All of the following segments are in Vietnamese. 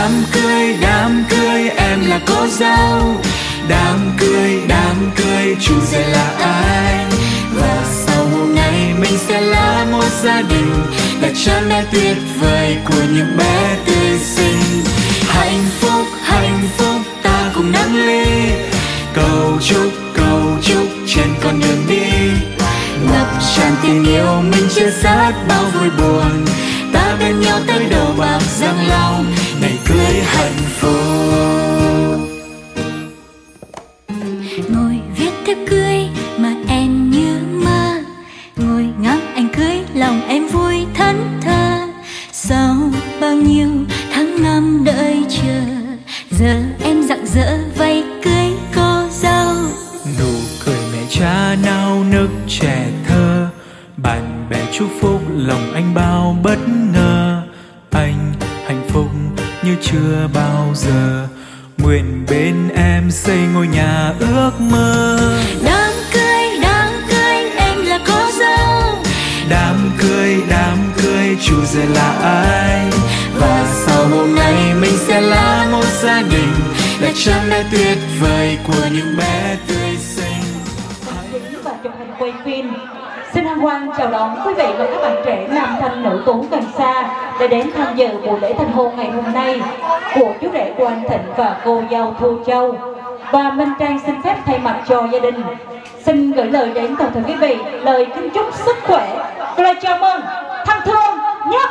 đám cưới em là cô dâu. Đám cưới chủ rể là anh. Và sau hôm nay mình sẽ là một gia đình, là cha mẹ tuyệt vời của những bé tươi xinh. Hạnh phúc ta cùng nâng ly, cầu chúc trên con đường đi. Ngập tràn tình yêu mình chia sẻ bao vui buồn, ta bên nhau tới đầu bạc răng long, ngày cưới hạnh phúc. Ngồi viết thiếp cưới mà em như mơ, ngồi ngắm anh cưới lòng em vui thẫn thờ. Sau bao nhiêu tháng năm đợi chờ, giờ em rạng rỡ vây cưới cô dâu. Nụ cười mẹ cha nao nức trẻ thơ, bạn bè chúc phúc lòng anh bao bất ngờ. Anh hạnh phúc như chưa bao giờ, nguyện bên em xây ngôi nhà ước mơ. Đám cưới em là cô dâu. Đám cưới chủ rể là anh. Và sau hôm nay mình sẽ là một gia đình, là cha mẹ tuyệt vời của những bé tươi xinh. Và chụp hình quay phim. Xin hân hoan chào đón quý vị và các bạn trẻ nam thanh nữ tú gần xa để đến tham dự buổi lễ thành hôn ngày hôm nay của chú rể của anh Thịnh và cô dâu Thu Châu. Và Minh Trang xin phép thay mặt cho gia đình xin gửi lời đến toàn thể quý vị lời kính chúc sức khỏe và lời chào mừng thân thương nhất.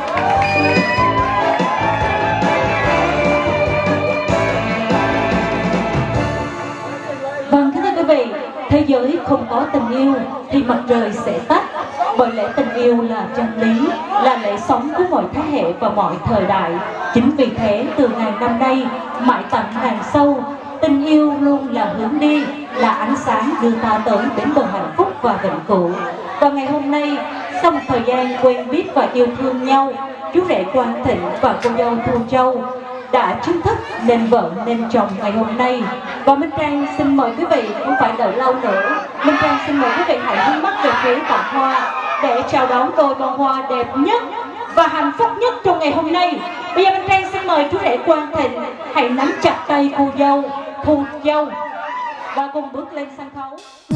Vâng, thưa quý vị, thế giới không có tình yêu thì mặt trời sẽ tắt. Bởi lẽ tình yêu là chân lý, là lẽ sống của mọi thế hệ và mọi thời đại. Chính vì thế, từ ngàn năm nay, mãi tận ngàn sâu, tình yêu luôn là hướng đi, là ánh sáng đưa ta tới đến bờ hạnh phúc và vĩnh cửu. Và ngày hôm nay, sau một thời gian quen biết và yêu thương nhau, chú rể Quang Thịnh và cô dâu Thu Châu đã chính thức nên vợ nên chồng ngày hôm nay. Và Minh Trang xin mời quý vị không phải đợi lâu nữa, Minh Trang xin mời quý vị hãy hướng mắt về phía vạn hoa để chào đón đôi bông hoa đẹp nhất và hạnh phúc nhất trong ngày hôm nay. Bây giờ Minh Trang xin mời chú rể Quang Thịnh hãy nắm chặt tay cô dâu Thu Châu và cùng bước lên sân khấu.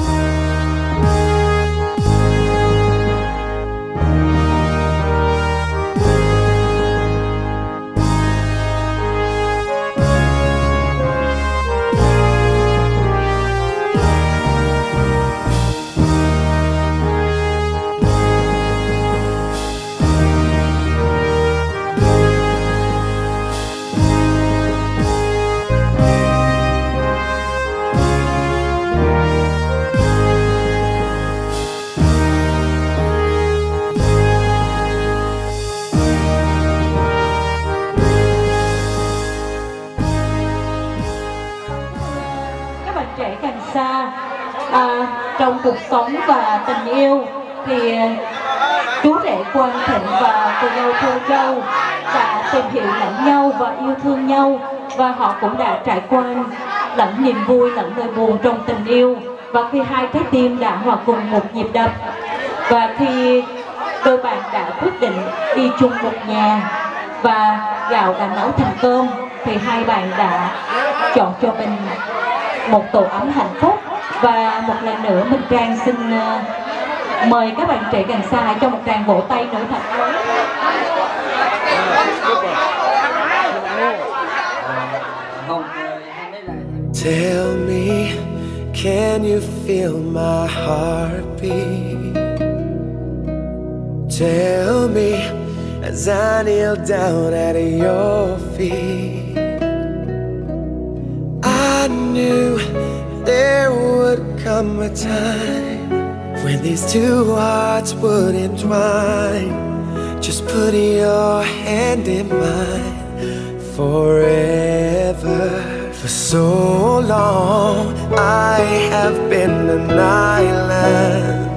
Trẻ càng xa trong cuộc sống và tình yêu thì chú rể Quang Thịnh và cô dâu Thu Châu đã tìm hiểu lẫn nhau và yêu thương nhau, và họ cũng đã trải qua lẫn niềm vui lẫn nỗi buồn trong tình yêu. Và khi hai trái tim đã hòa cùng một nhịp đập, và khi đôi bạn đã quyết định đi chung một nhà và gạo đã nấu thành cơm, thì hai bạn đã chọn cho mình một tổ ấm hạnh phúc. Và một lần nữa Minh Trang xin mời các bạn trẻ gần xa hãy cho một tràng vỗ tay nữa thật lớn. Tell me, can you feel my heartbeat? Tell me as I kneel down at your feet. I knew there would come a time when these two hearts would entwine. Just put your hand in mine forever. For so long I have been an island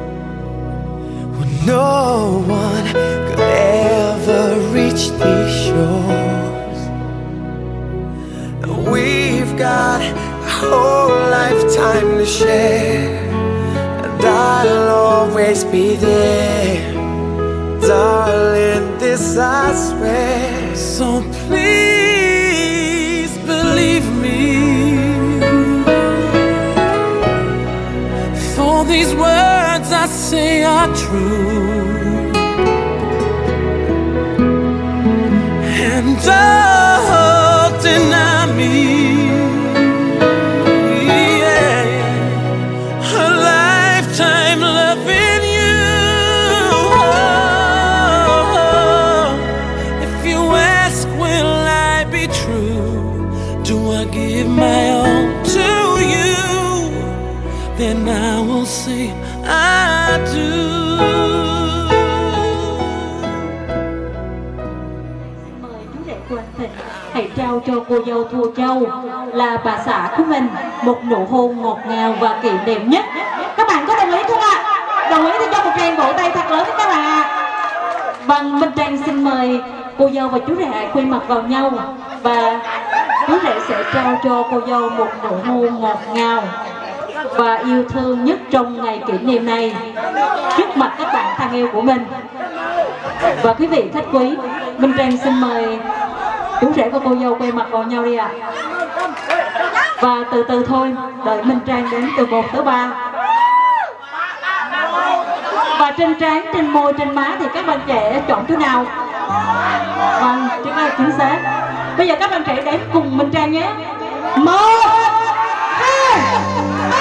where no one could ever reach these shores. We've got a whole lifetime to share, and I'll always be there, darling, this I swear. So please say are true, and don't deny me. Yeah. A lifetime loving you. Oh, if you ask, will I be true? Do I give my all to you? Then I will say I do. Xin mời chú rể của anh Thịnh hãy trao cho cô dâu Thu Châu là bà xã của mình một nụ hôn ngọt ngào và kỷ niệm nhất. Các bạn có đồng ý không ạ? Đồng ý thì cho một tràng vỗ tay thật lớn với các bạn ạ. Vâng, Minh Trang xin mời cô dâu và chú rể hãy quay mặt vào nhau và chú rể sẽ trao cho cô dâu một nụ hôn ngọt ngào và yêu thương nhất trong ngày kỷ niệm này trước mặt các bạn thân yêu của mình. Và quý vị khách quý, Minh Trang xin mời chú rể và cô dâu quay mặt vào nhau đi ạ. Và từ từ thôi, đợi Minh Trang đến từ 1 tới 3. Và trên trán, trên môi, trên má thì các bạn trẻ chọn chỗ nào? Vâng, chính là chính xác. Bây giờ các bạn trẻ đến cùng Minh Trang nhé. 1, 2, 3.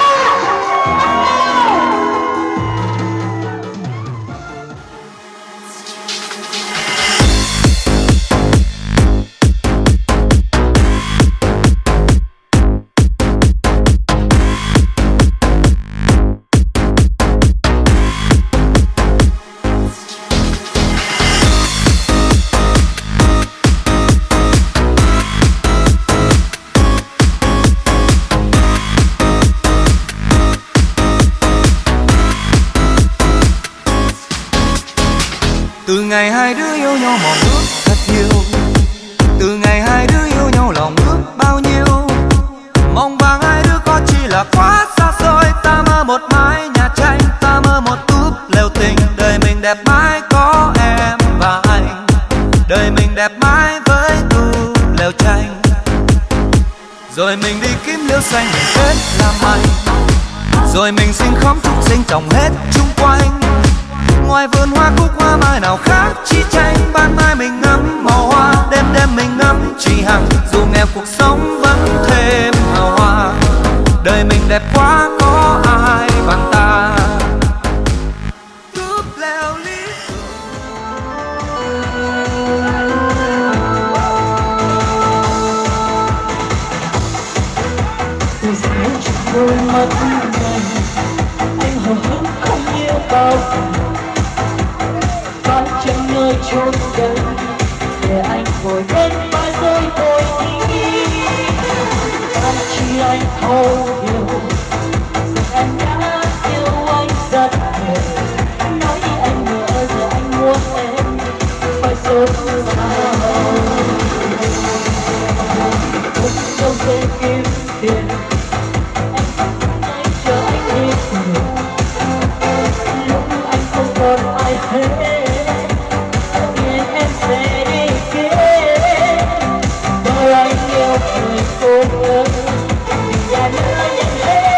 Từ ngày hai đứa yêu nhau mong ước thật nhiều, từ ngày hai đứa yêu nhau lòng ước bao nhiêu. Mong vàng hai đứa có chỉ là quá xa xôi. Ta mơ một mái nhà tranh, ta mơ một túp lều tình. Đời mình đẹp mãi có em và anh, đời mình đẹp mãi với túp lều tranh. Rồi mình đi kiếm liễu xanh mình kết làm anh, rồi mình xin khóm trúc xinh trồng hết chung quanh. Ngoài vườn hoa cúc hoa mai nào khác chi tranh. Ban mai mình ngắm màu hoa, đêm đêm mình ngắm chỉ hằng. Dù nghèo cuộc sống vẫn thêm hào hoa. Đời mình đẹp quá có ai bằng ta. Cướp leo lý Từ sáng trong đôi mắt này anh hờ hững không yêu bao giờ. Bao chân nơi chốn đây để anh ngồi bên vai rơi tôi đi. Anh chỉ anh thấu hiểu rằng em đã yêu anh rất nhiều. Nói anh ngỡ giờ anh muốn em phải sớm sao. Không đâu dễ kiếm tiền, em hãy chờ anh đi tìm. Lúc anh không còn ai hết, em sẽ đi kế. Bởi anh yêu người cô đơn, vì anh đã nhận hết.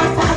xa